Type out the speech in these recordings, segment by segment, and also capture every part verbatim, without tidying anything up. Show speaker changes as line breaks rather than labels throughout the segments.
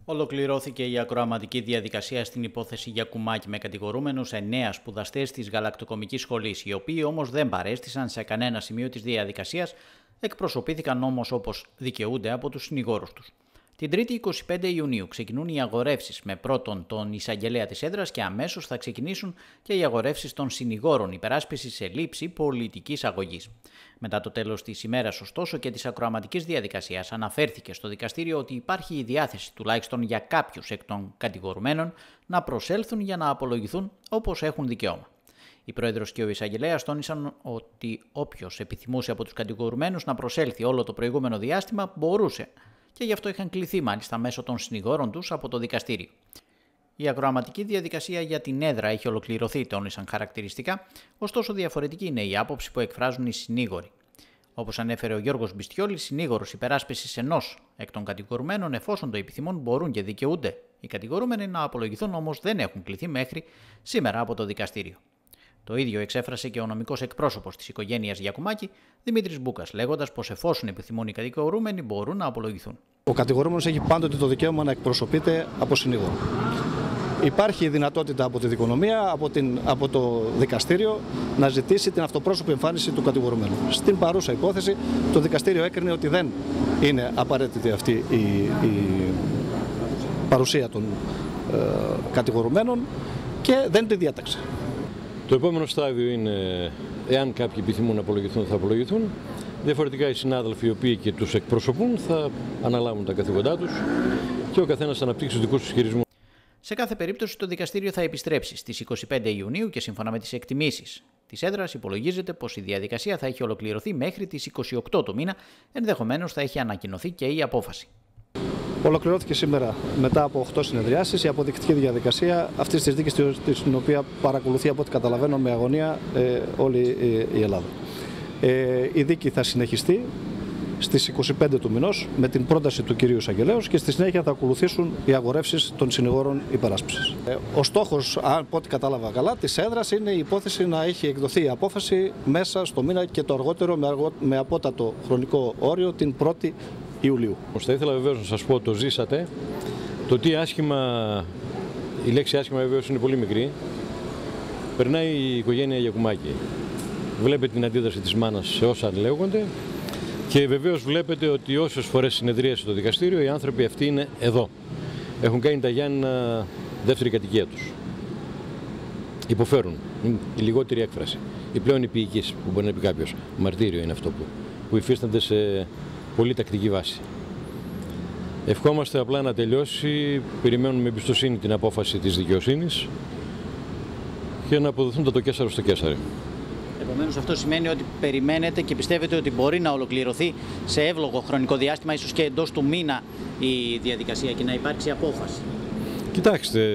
Ολοκληρώθηκε η ακροαματική διαδικασία στην υπόθεση Γιακουμάκη με κατηγορούμενους εννέα σπουδαστές της Γαλακτοκομικής Σχολής, οι οποίοι όμως δεν παρέστησαν σε κανένα σημείο της διαδικασίας, εκπροσωπήθηκαν όμως όπως δικαιούνται από τους συνηγόρους τους. Την Τρίτη εικοστή πέμπτη Ιουνίου ξεκινούν οι αγορεύσεις με πρώτον τον εισαγγελέα της έδρας και αμέσως θα ξεκινήσουν και οι αγορεύσεις των συνηγόρων υπεράσπισης σε λήψη πολιτικής αγωγής. Μετά το τέλος της ημέρας, ωστόσο, και της ακροαματικής διαδικασίας, αναφέρθηκε στο δικαστήριο ότι υπάρχει η διάθεση τουλάχιστον για κάποιους εκ των κατηγορουμένων να προσέλθουν για να απολογηθούν όπως έχουν δικαίωμα. Η Πρόεδρος και ο Εισαγγελέας τόνισαν ότι όποιος επιθυμούσε από τους κατηγορουμένους να προσέλθει όλο το προηγούμενο διάστημα μπορούσε, και γι' αυτό είχαν κληθεί μάλιστα μέσω των συνηγόρων τους από το δικαστήριο. Η ακροαματική διαδικασία για την έδρα έχει ολοκληρωθεί, τόνισαν χαρακτηριστικά, ωστόσο διαφορετική είναι η άποψη που εκφράζουν οι συνήγοροι. Όπως ανέφερε ο Γιώργος Μπιστιόλης, συνήγορος υπεράσπισης ενός εκ των κατηγορουμένων, εφόσον το επιθυμούν, μπορούν και δικαιούνται οι κατηγορούμενοι να απολογηθούν, όμως δεν έχουν κληθεί μέχρι σήμερα από το δικαστήριο. Το ίδιο εξέφρασε και ο νομικός εκπρόσωπος της οικογένειας Γιακουμάκη, Δημήτρης Μπούκας, λέγοντας πως εφόσον επιθυμούν οι κατηγορούμενοι μπορούν να απολογηθούν.
Ο κατηγορούμενος έχει πάντοτε το δικαίωμα να εκπροσωπείται από συνήγορο. Υπάρχει η δυνατότητα από τη δικονομία, από, την, από το δικαστήριο, να ζητήσει την αυτοπρόσωπη εμφάνιση του κατηγορουμένου. Στην παρούσα υπόθεση, το δικαστήριο έκρινε ότι δεν είναι απαραίτητη αυτή η, η παρουσία των ε, κατηγορουμένων και δεν τη διάταξε.
Το επόμενο στάδιο είναι, εάν κάποιοι επιθυμούν να απολογηθούν, θα απολογηθούν. Διαφορετικά οι συνάδελφοι οι οποίοι και τους εκπροσωπούν θα αναλάβουν τα καθήκοντά τους και ο καθένας θα αναπτύξει τους δικούς τους χειρισμούς.
Σε κάθε περίπτωση, το δικαστήριο θα επιστρέψει στις εικοστή πέμπτη Ιουνίου και σύμφωνα με τις εκτιμήσεις της έδρας υπολογίζεται πως η διαδικασία θα έχει ολοκληρωθεί μέχρι τις εικοστή ογδόη του μήνα, ενδεχομένως θα έχει ανακοινωθεί και η απόφαση.
Ολοκληρώθηκε σήμερα μετά από οκτώ συνεδριάσεις η αποδεικτική διαδικασία αυτής της δίκης, την οποία παρακολουθεί από ό,τι καταλαβαίνω με αγωνία ε, όλη η Ελλάδα. Ε, η δίκη θα συνεχιστεί στις εικοστή πέμπτη του μηνός με την πρόταση του κυρίου Εισαγγελέως και στη συνέχεια θα ακολουθήσουν οι αγορεύσεις των συνηγόρων υπεράσπισης. Ε, ο στόχος, από ό,τι κατάλαβα καλά, της έδρας είναι η υπόθεση να έχει εκδοθεί η απόφαση μέσα στο μήνα και το αργότερο με, αργό, με απότατο χρονικό όριο την πρώτη Ιουλίου.
Θα ήθελα βεβαίως να σας πω, το ζήσατε, το τι άσχημα, η λέξη άσχημα βεβαίως είναι πολύ μικρή, περνάει η οικογένεια Γιακουμάκη. Βλέπετε την αντίδραση της μάνας σε όσα λέγονται και βεβαίως βλέπετε ότι όσες φορές συνεδρίασε το δικαστήριο οι άνθρωποι αυτοί είναι εδώ. Έχουν κάνει τα Γιάννηνα δεύτερη κατοικία τους. Υποφέρουν, η λιγότερη έκφραση. Η πλέον υπηικής που μπορεί να πει κάποιος. Μαρτύριο είναι αυτό που, που υφίστανται σε πολύ τακτική βάση. Ευχόμαστε απλά να τελειώσει, περιμένουμε με εμπιστοσύνη την απόφαση της δικαιοσύνης και να αποδοθούν τα το Καίσαρο στο Καίσαρι.
Επομένως, αυτό σημαίνει ότι περιμένετε και πιστεύετε ότι μπορεί να ολοκληρωθεί σε εύλογο χρονικό διάστημα, ίσως και εντός του μήνα, η διαδικασία και να υπάρξει απόφαση.
Κοιτάξτε,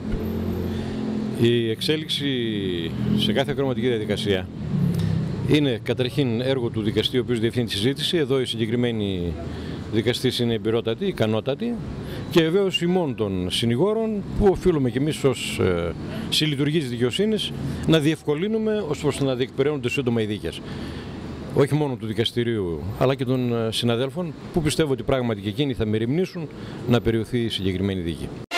η εξέλιξη σε κάθε ακροαματική διαδικασία είναι καταρχήν έργο του δικαστή, ο οποίος διευθύνει τη συζήτηση. Εδώ η συγκεκριμένη δικαστής είναι εμπειρότατη, ικανότατη και βεβαίως ημών των συνηγόρων που οφείλουμε κι εμείς ως ε, συλλειτουργοί της δικαιοσύνης να διευκολύνουμε ώστε να διεκπεραιώνονται σύντομα οι δίκες. Όχι μόνο του δικαστηρίου αλλά και των συναδέλφων που πιστεύω ότι πράγματι και εκείνοι θα μεριμνήσουν να περιοθεί η συγκεκριμένη δίκη.